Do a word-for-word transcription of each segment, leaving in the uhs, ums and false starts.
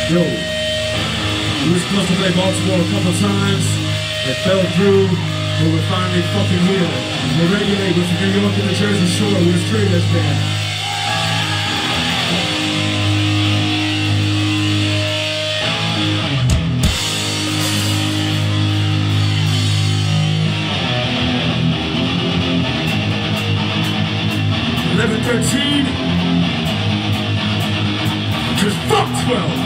Yo, we were supposed to play Baltimore a couple times. It fell through, but we're finally fucking here. We're Brigade, we're from New York and the Jersey Shore. We're straight as band. eleven thirteen, just fuck twelve.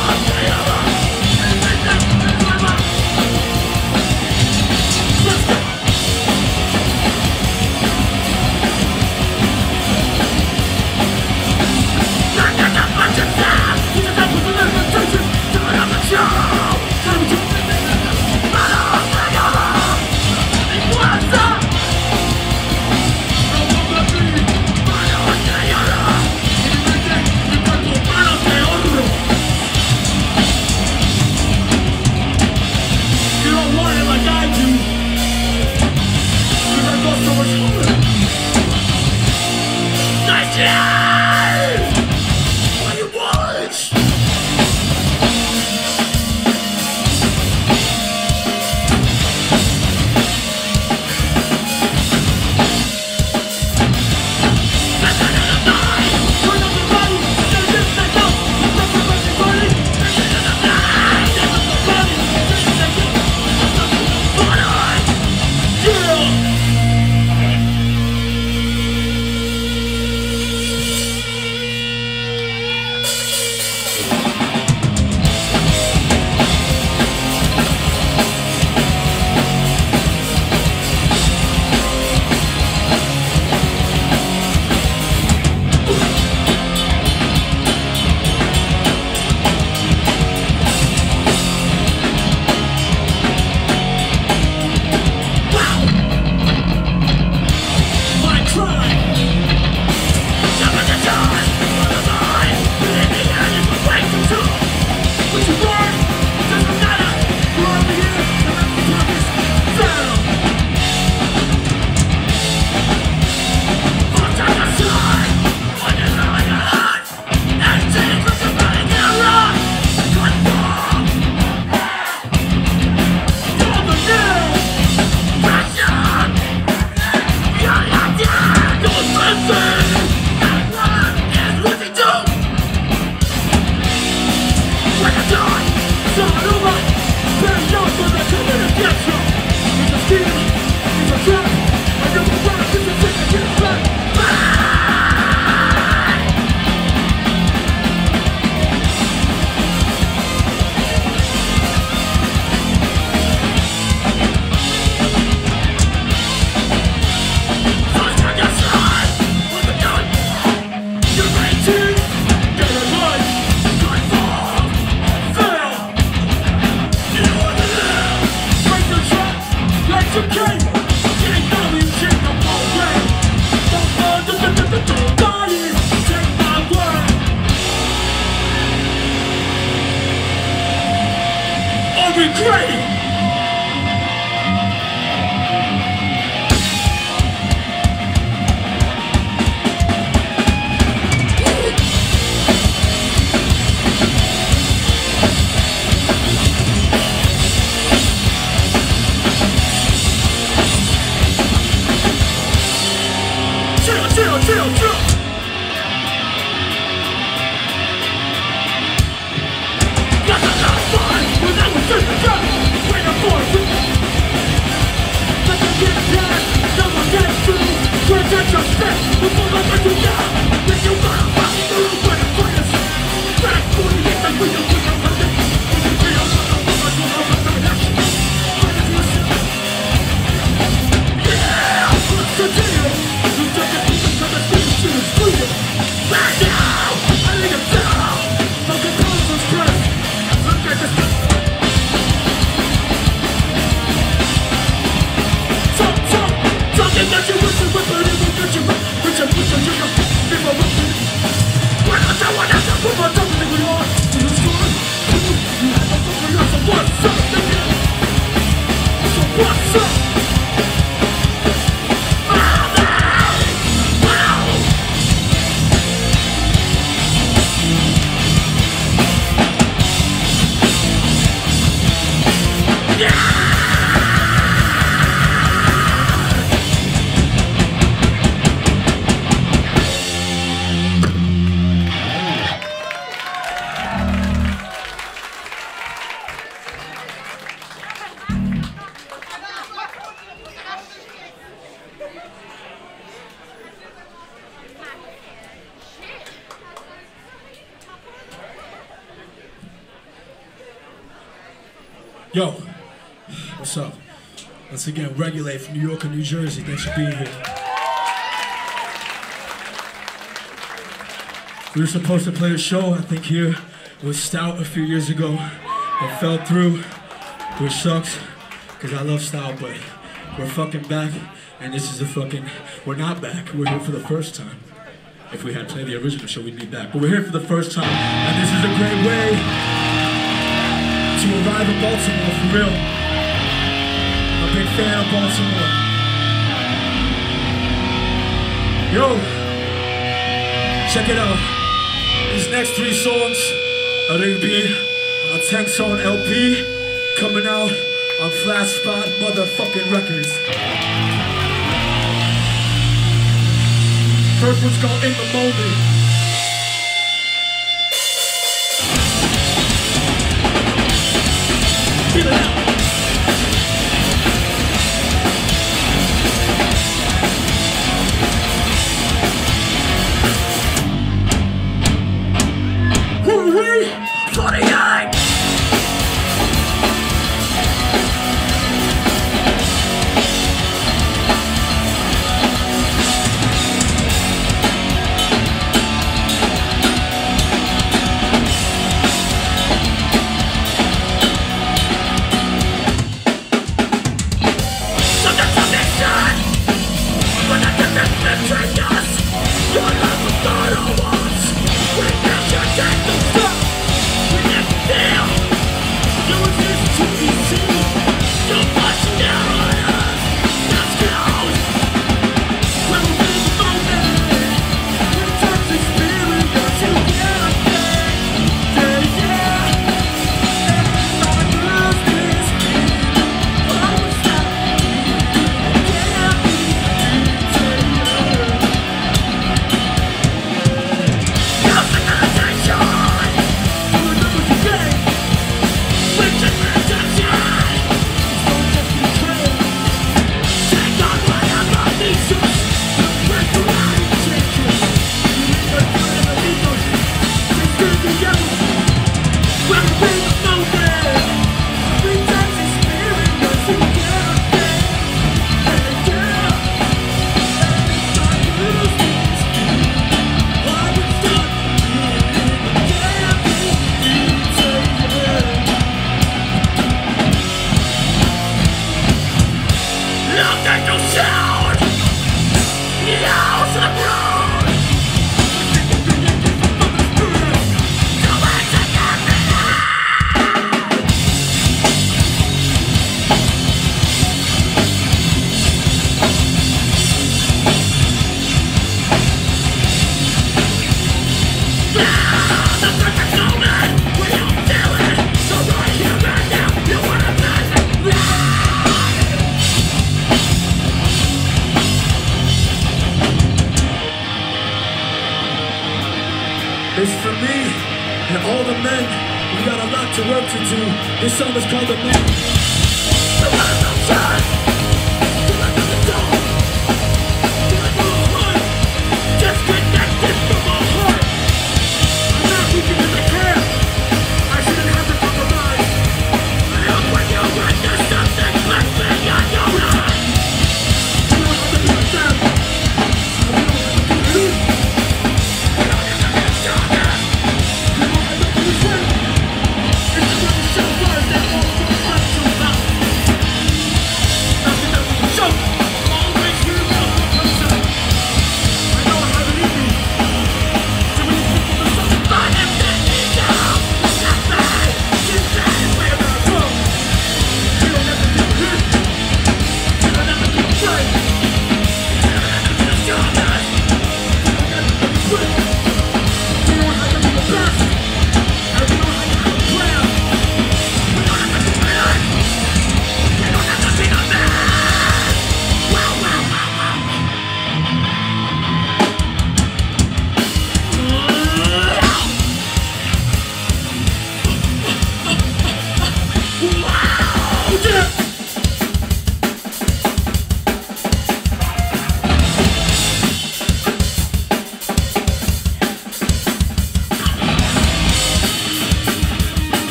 Let's go! Yo, what's up? Once again, Regulate from New York and New Jersey. Thanks for being here. We were supposed to play a show, I think here, with Stout a few years ago. It fell through, which sucks, because I love Stout, but we're fucking back, and this is a fucking, we're not back, we're here for the first time. If we had played the original show, we'd be back. But we're here for the first time, and this is a great way to arrive in Baltimore, for real. I'm a big fan of Baltimore. Yo, check it out. These next three songs are going to be on a ten song L P coming out on Flat Spot motherfucking Records. First one's called In the Moment. Feel it out. Woo-wee! forty-nine! to work to do. This song is called The Man. Disconnected from my heart. I'm not weak because I care. I shouldn't have to compromise. Look when you witness something glistening on your eye. You don't have to be a fan. You don't have to be a You don't have to be a stronger. You don't have to be a friend. It's about the show first and all for us to love.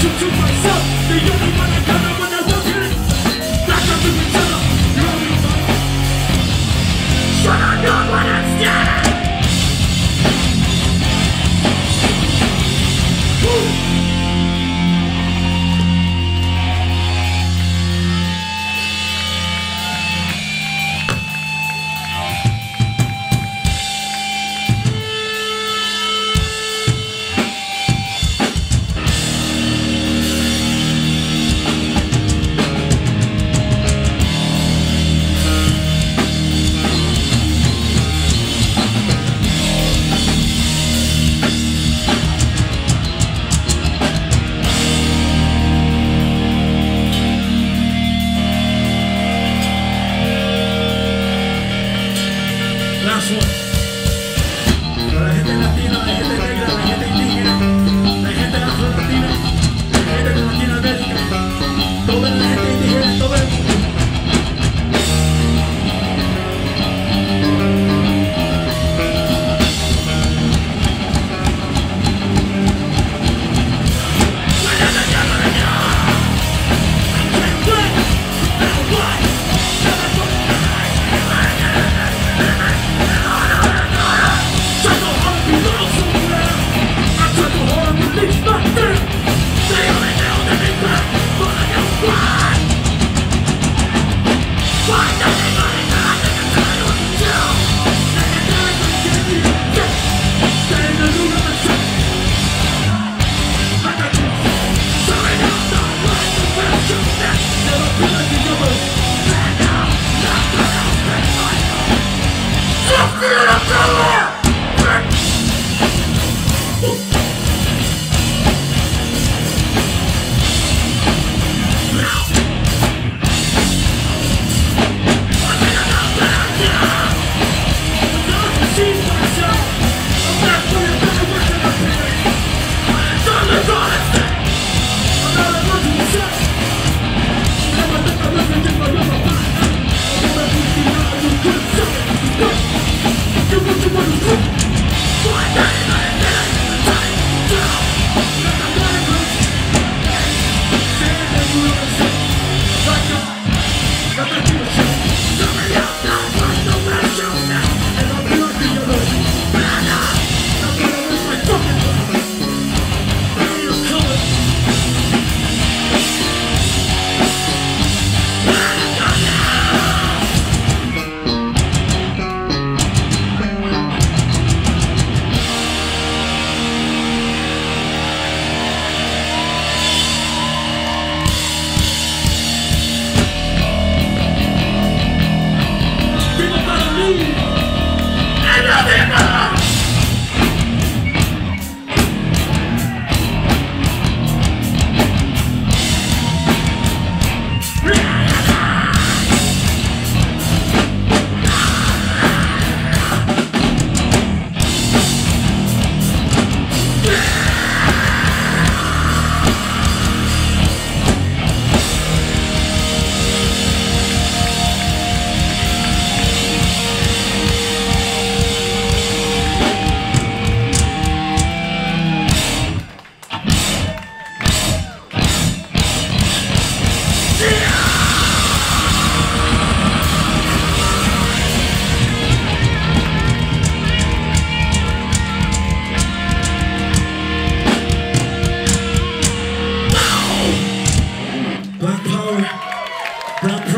true to myself. The only one I got when I walk in. Back up to each other. You know me, man. Shut up, no one I'm standing. Last one. La gente latina, la gente negra, la gente indígena, la gente afro-latina, la gente de Latinoamérica, toda la gente indígena, todo el mundo.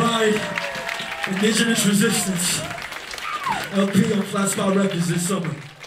Indigenous Resistance L P on Flat Spot Records this summer.